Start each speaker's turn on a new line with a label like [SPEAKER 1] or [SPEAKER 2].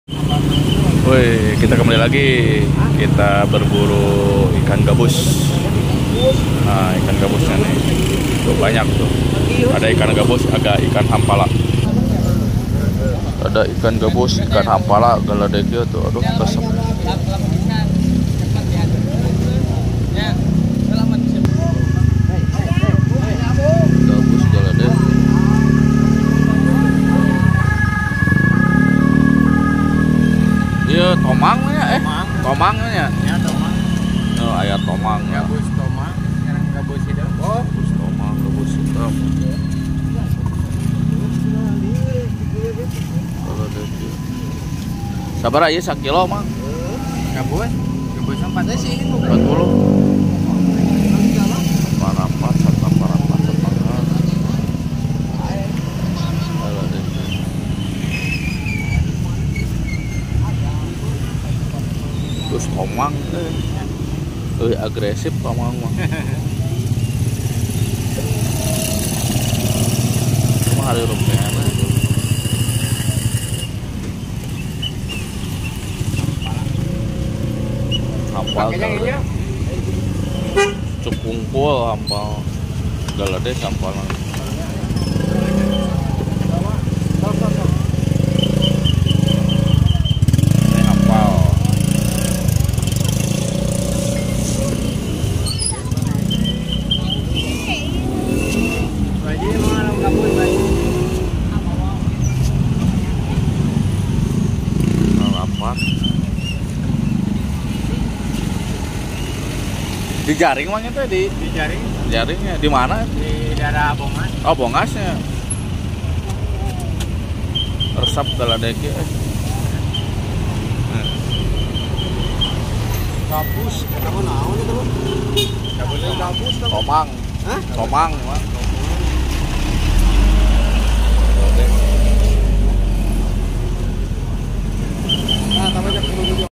[SPEAKER 1] Woi, kita kembali lagi. Kita berburu ikan gabus. Nah, ikan gabusnya nih. Tuh banyak tuh. Ada ikan gabus, ada ikan hampala. Ada ikan gabus, ikan hampala, galadeknya tuh. Aduh, kesep. Gabus, galadek. Iya, tomangnya tomangnya.
[SPEAKER 2] Ya, tomang.
[SPEAKER 1] Oh, ayat tomang.
[SPEAKER 2] Gabus tomang, sekarang gabus hitam. Oh,
[SPEAKER 1] Gabus tomang, gabus hitam. Sabar aja 1 kilo mah.
[SPEAKER 2] gabus. Gabusnya 4 sih.
[SPEAKER 1] 40. Parapat, parapat, setengah. Terus tomang agresif tomang mah. Cuma hari rupiah hampal cukungkul hampal galade hampal ini hampal apa di jaring mah itu di
[SPEAKER 2] jaring
[SPEAKER 1] jaringnya di mana?
[SPEAKER 2] di daerah Bongas.
[SPEAKER 1] Oh, bongasnya. Resep galadeki.
[SPEAKER 2] Gabus, kamu naon itu? Gabus,
[SPEAKER 1] Tomang.
[SPEAKER 2] hah?
[SPEAKER 1] Tomang, mah.